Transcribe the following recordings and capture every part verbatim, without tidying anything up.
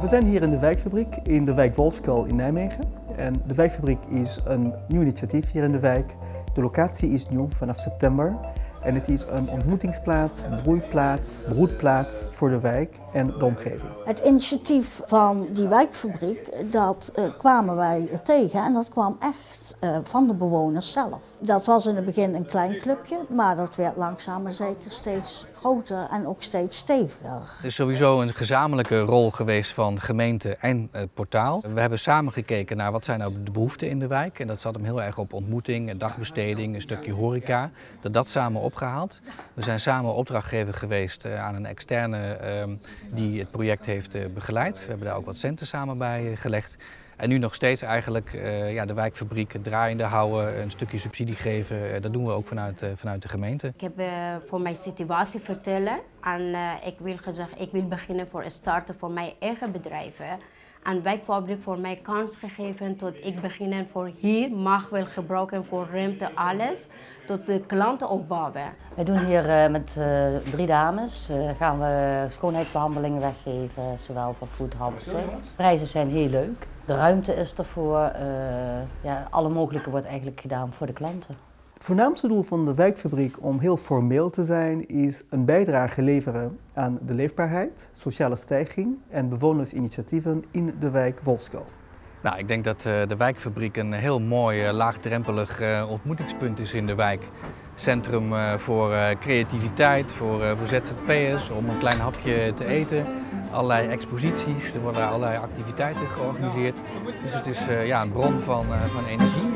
We zijn hier in de wijkfabriek in de wijk Wolfskuil in Nijmegen. En de wijkfabriek is een nieuw initiatief hier in de wijk. De locatie is nieuw vanaf september. En het is een ontmoetingsplaats, broeiplaats, broedplaats voor de wijk en de omgeving. Het initiatief van die wijkfabriek, dat uh, kwamen wij tegen en dat kwam echt uh, van de bewoners zelf. Dat was in het begin een klein clubje, maar dat werd langzaam maar zeker steeds groter en ook steeds steviger. Er is sowieso een gezamenlijke rol geweest van gemeente en het portaal. We hebben samen gekeken naar wat zijn nou de behoeften in de wijk. En dat zat hem heel erg op ontmoeting, dagbesteding, een stukje horeca. Dat dat samen opgehaald. We zijn samen opdrachtgever geweest aan een externe die het project heeft begeleid. We hebben daar ook wat centen samen bij gelegd. En nu nog steeds eigenlijk uh, ja, de wijkfabriek draaiende houden, een stukje subsidie geven. Uh, dat doen we ook vanuit, uh, vanuit de gemeente. Ik heb uh, voor mijn situatie vertellen en uh, ik wil gezegd, ik wil beginnen voor het starten van mijn eigen bedrijven. En wijkfabriek voor mij kans gegeven tot ik beginnen voor hier mag wel gebruiken voor ruimte alles tot de klanten opbouwen. We doen hier uh, met uh, drie dames uh, gaan we schoonheidsbehandelingen weggeven, zowel voor voet, hand en gezicht. De prijzen zijn heel leuk. De ruimte is ervoor. Uh, ja, alle mogelijke wordt eigenlijk gedaan voor de klanten. Het voornaamste doel van de wijkfabriek, om heel formeel te zijn, is een bijdrage leveren aan de leefbaarheid, sociale stijging en bewonersinitiatieven in de wijk Wolfskuil. Nou, ik denk dat uh, de wijkfabriek een heel mooi, uh, laagdrempelig uh, ontmoetingspunt is in de wijk. Centrum uh, voor uh, creativiteit, voor, uh, voor Z Z P'ers, om een klein hapje te eten. Allerlei exposities, er worden allerlei activiteiten georganiseerd. Dus het is uh, ja, een bron van, uh, van energie.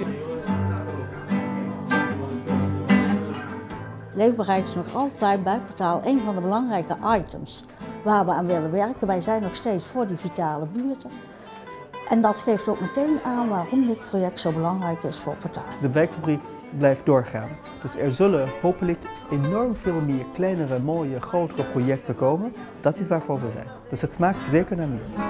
Leefbaarheid is nog altijd bij het portaal een van de belangrijke items waar we aan willen werken. Wij zijn nog steeds voor die vitale buurten. En dat geeft ook meteen aan waarom dit project zo belangrijk is voor het portaal. De wijkfabriek blijft doorgaan. Dus er zullen hopelijk enorm veel meer kleinere, mooie, grotere projecten komen. Dat is waarvoor we zijn. Dus het smaakt zeker naar meer.